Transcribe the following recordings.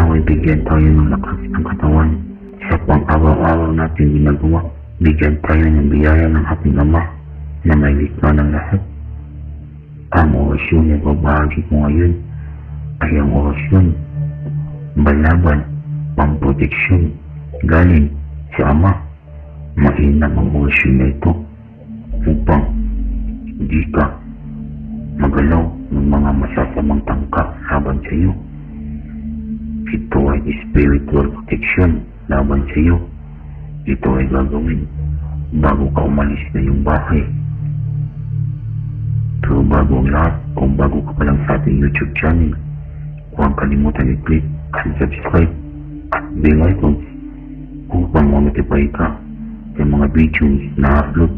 Naway bigyan tayo ng lakas ng katawan sa pang-araw-araw natin ginagawa. Bigyan tayo ng biyaya ng ating Ama na may likha ng lahat. Ang orasyon na babahagi ko ngayon ay ang orasyon balaban, pamproteksyon galing sa Ama. Mainam ang orasyon na ito upang hindi ka magalaw ng mga masasamang tangka laban sa iyo. Ito ay spiritual protection laban sa iyo. Ito ay gagawin bago ka umalis na yung bahay. Pero bago ang lahat, kung bago ka pa lang sa ating YouTube channel, huwag kalimutan i-click and subscribe at bell icons upang ma-notify ka sa mga videos na upload.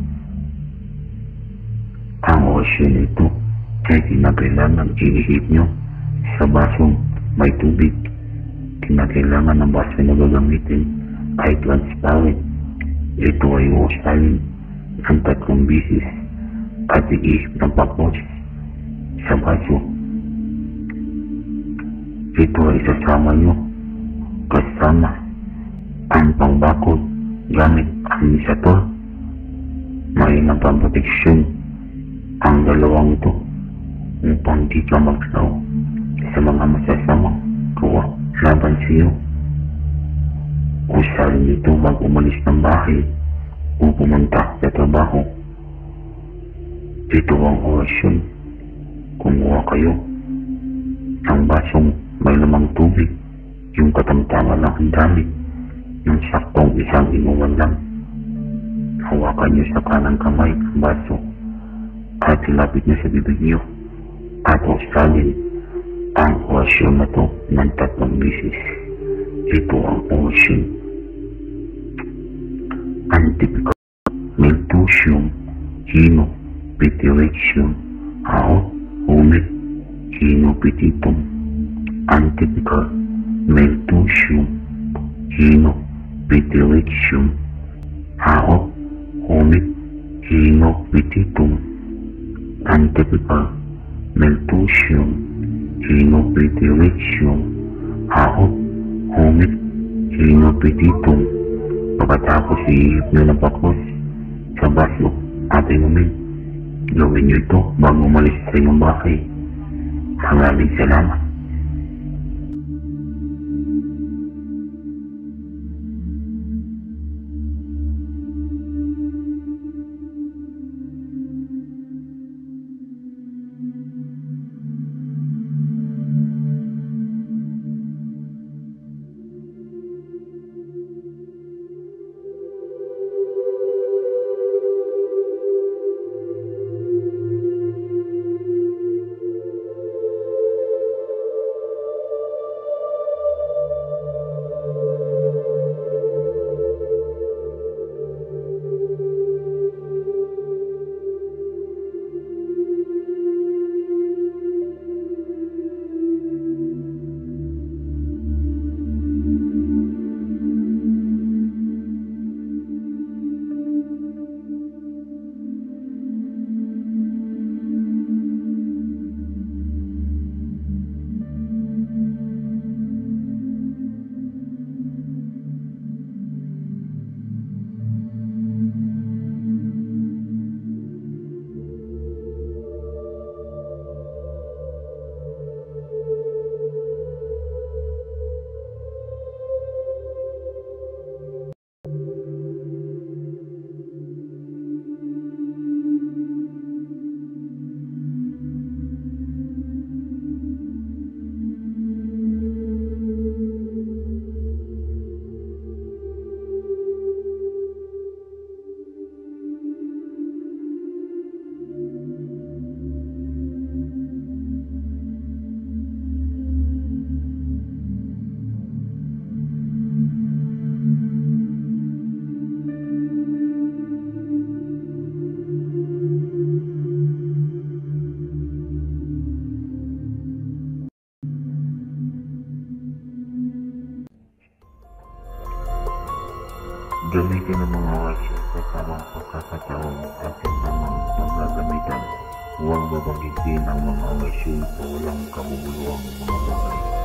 Ang orasyon ito ay kinakailangan ihihip nyo sa basong may tubig. Kinakailangan ng baso na gagamitin ay transparent. Ito ay usalin ng 3 bisis at iihip ng pakos sa baso. Ito ay sasama nyo kasama ang pangbakod gamit ang misator. Mainam pamproteksyon ang dalawang ito upang di ka magsaw sa mga masasamang gawa laban sa iyo. Usalin ito bago umalis ng bahay o pumunta sa trabaho. Ito ang orasyon. Kumuha kayo ng basong may lamang tubig, yung katamtaman lang ang dami, yung saktong isang inuman lang. Hawakan nyo sa kanang kamay ang baso at ilapit nyo sa bibig nyo at usalin ang orasyon na to ng 3 bisis. Ito ang orasyon. Antipika Miltusium Hino Pitirexium Aot Humit Hino Petitum. Antipika Miltusium Hino Pitirexium Aot Humit Hino Petitum. Antipika Miltusium Hino Pitirexium Aot Humit Hino Petitum. Pagkatapos ihip nyo ng pakos sa baso at inumin. Gawin nyo ito bago umalis sa inyong bahay. Maraming salamat. Gamitin ang mga orasyon sa tamang pagkakataon ating namang magagamitan. Huwag babanggitin ang mga orasyon sa walang kabubuluhang mga bagay.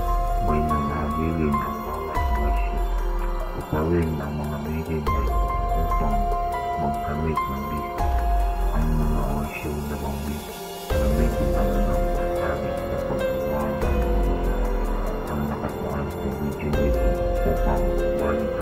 May nanahagilin ang bawat nasyo. Upawin ang mga bigay upang magkamit ng bisa. Ang mga osyong nabanggit, gamitin ang ng pasabi sa paggawa ng ang nakatuan sa video nito upang balik